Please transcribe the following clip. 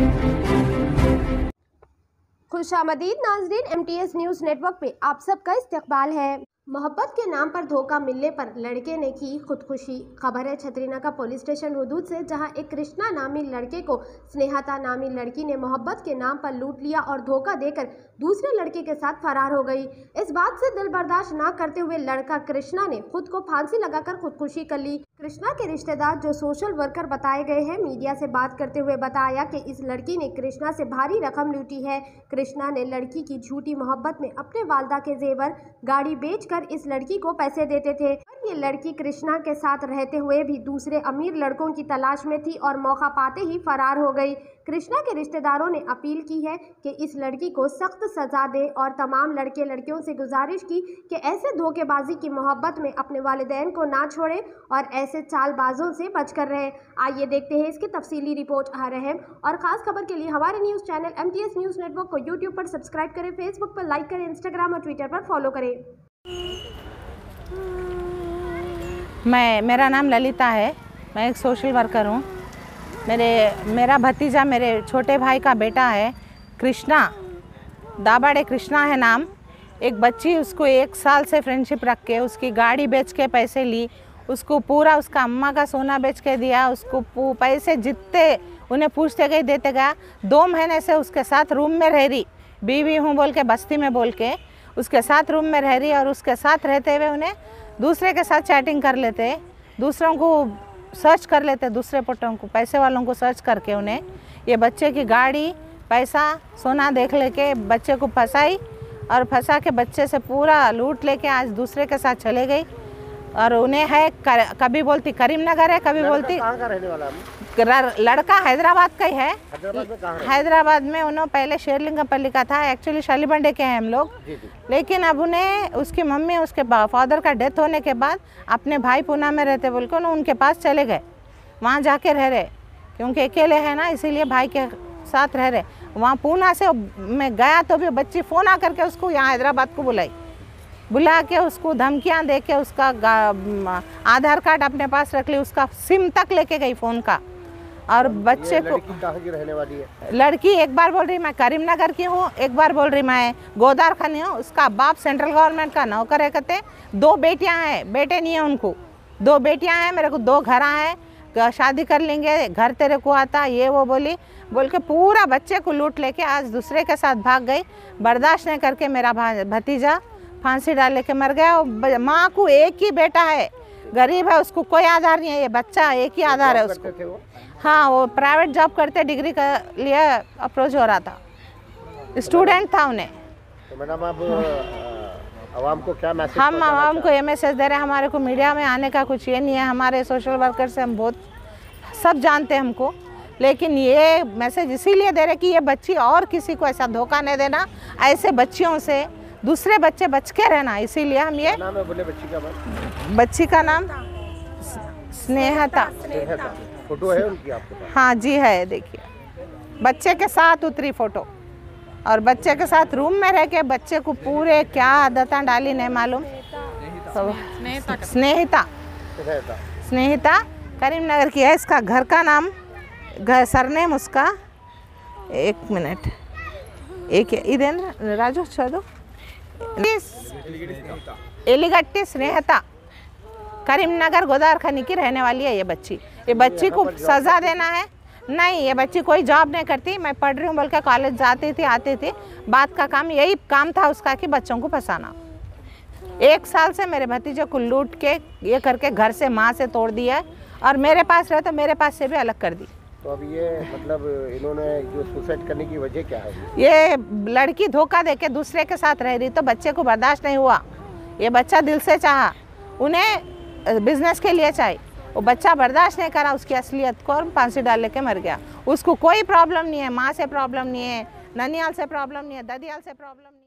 खुशामदीद नाज़रीन, MTS news network पे आप सबका इस्तकबाल है। मोहब्बत के नाम पर धोखा मिलने पर लड़के ने की खुदकुशी। खबर है छतरीनाका पुलिस स्टेशन हुदूद से, जहां एक कृष्णा नामी लड़के को स्नेहता नामी लड़की ने मोहब्बत के नाम पर लूट लिया और धोखा देकर दूसरे लड़के के साथ फरार हो गई। इस बात से दिल बर्दाश्त न करते हुए लड़का कृष्णा ने खुद को फांसी लगाकर खुदकुशी कर ली। कृष्णा के रिश्तेदार, जो सोशल वर्कर बताए गए हैं, मीडिया से बात करते हुए बताया कि इस लड़की ने कृष्णा से भारी रकम लूटी है। कृष्णा ने लड़की की झूठी मोहब्बत में अपने वालदा के जेवर, गाड़ी बेचकर इस लड़की को पैसे देते थे। पर ये लड़की कृष्णा के साथ रहते हुए भी दूसरे अमीर लड़कों की तलाश में थी और मौका पाते ही फरार हो गई। कृष्णा के रिश्तेदारों ने अपील की है कि इस लड़की को सख्त सजा दे और तमाम लड़के लड़कियों से गुजारिश की कि ऐसे धोखेबाजी की मोहब्बत में अपने वालिदैन को ना छोड़े और ऐसे चालबाजों से बचकर रहे। आइए देखते हैं इसकी तफसीली रिपोर्ट आ रहे हैं। और खास खबर के लिए हमारे news channel MTS news network को यूट्यूब पर सब्सक्राइब करें, फेसबुक पर लाइक करें, इंस्टाग्राम और ट्विटर पर फॉलो करें। मेरा नाम ललिता है। मैं एक सोशल वर्कर हूँ। मेरा भतीजा मेरे छोटे भाई का बेटा है कृष्णा, दाबाड़े कृष्णा है नाम। एक बच्ची, उसको 1 साल से फ्रेंडशिप रख के उसकी गाड़ी बेच के पैसे ली, उसको पूरा उसका अम्मा का सोना बेच के दिया, उसको पैसे जितने उन्हें पूछते गए देते गया। 2 महीने से उसके साथ रूम में रह रही, बीवी हूँ बोल के बस्ती में बोल के उसके साथ रूम में रह रही, और उसके साथ रहते हुए उन्हें दूसरे के साथ चैटिंग कर लेते, दूसरों को सर्च कर लेते, दूसरे पटों को, पैसे वालों को सर्च करके उन्हें ये बच्चे की गाड़ी, पैसा, सोना देख लेके बच्चे को फंसाई और फंसा के बच्चे से पूरा लूट लेके आज दूसरे के साथ चले गई। और उन्हें है कभी बोलती करीमनगर है, कभी बोलती कहाँ का रहने वाला है? लड़का हैदराबाद का ही है। हैदराबाद में कहाँ है? हैदराबाद में उन्होंने पहले शेरलिंगपल्ली का था, एक्चुअली शालीबंडे के हैं हम लोग। लेकिन अब उन्हें उसकी मम्मी, उसके फादर का डेथ होने के बाद अपने भाई पूना में रहते बोल के उनके पास चले गए, वहाँ जाके रह रहे, क्योंकि अकेले है ना, इसीलिए भाई के साथ रह रहे। वहाँ पूना से मैं गया तो भी बच्ची फ़ोन आ करके उसको यहाँ हैदराबाद को बुला के उसको धमकियाँ दे के उसका आधार कार्ड अपने पास रख ली, उसका सिम तक लेके गई फ़ोन का। और बच्चे को, लड़की कहाँ की रहने वाली है? लड़की एक बार बोल रही मैं करीमनगर की हूँ, एक बार बोल रही मैं गोदार खानी हूँ। उसका बाप सेंट्रल गवर्नमेंट का नौकर है, कहते 2 बेटियाँ हैं, बेटे नहीं है उनको, 2 बेटियाँ हैं, मेरे को 2 घर हैं, शादी कर लेंगे, घर तेरे को आता, ये वो बोल के पूरा बच्चे को लूट लेके आज दूसरे के साथ भाग गई। बर्दाश्त नहीं करके मेरा भतीजा फांसी डाल के मर गया। और माँ को एक ही बेटा है, गरीब है, उसको कोई आधार नहीं है, ये बच्चा एक ही आधार है उसको। हाँ, वो प्राइवेट जॉब करते, डिग्री का लिए अप्रोच हो रहा था, स्टूडेंट था उन्हें। तो मैडम आप आवाम को क्या मैसेज? हम आवाम को ये मैसेज दे रहे हैं, हमारे को मीडिया में आने का कुछ ये नहीं है, हमारे सोशल वर्कर से हम बहुत सब जानते हैं हमको, लेकिन ये मैसेज इसीलिए दे रहे कि ये बच्ची और किसी को ऐसा धोखा नहीं देना, ऐसे बच्चियों से दूसरे बच्चे बच के रहना, इसीलिए हम ये। नाम है बोले बच्ची का नाम? बच्ची का नाम स्नेहता। फोटो है उनकी आपके पास? हाँ जी है, देखिए बच्चे के साथ उतरी फोटो, और बच्चे के साथ रूम में रह के बच्चे को पूरे क्या आदतें डाली नहीं मालूम। स्नेहिता करीमनगर की है, इसका घर का नाम, सरनेम उसका, 1 मिनट, एक इधर राजू चलो, एलिगट्टी स्नेहता करीमनगर गोदार खानी की रहने वाली है ये बच्ची। ये बच्ची को सज़ा देना है। नहीं, ये बच्ची कोई जॉब नहीं करती, मैं पढ़ रही हूँ बोल के कॉलेज जाती थी, आती थी, बात का काम यही काम था उसका कि बच्चों को फंसाना। 1 साल से मेरे भतीजे को लूट के ये करके घर से माँ से तोड़ दिया है, और मेरे पास रहे तो मेरे पास से भी अलग कर दी। तो अब ये मतलब इन्होंने जो सुसाइड करने की वजह क्या है? ये लड़की धोखा देके दूसरे के साथ रह रही, तो बच्चे को बर्दाश्त नहीं हुआ। ये बच्चा दिल से चाहा, उन्हें बिजनेस के लिए चाहिए, वो बच्चा बर्दाश्त नहीं करा उसकी असलियत को और फांसी डाल के मर गया। उसको कोई प्रॉब्लम नहीं है, माँ से प्रॉब्लम नहीं है, ननियाल से प्रॉब्लम नहीं है, ददियाल से प्रॉब्लम नहीं है।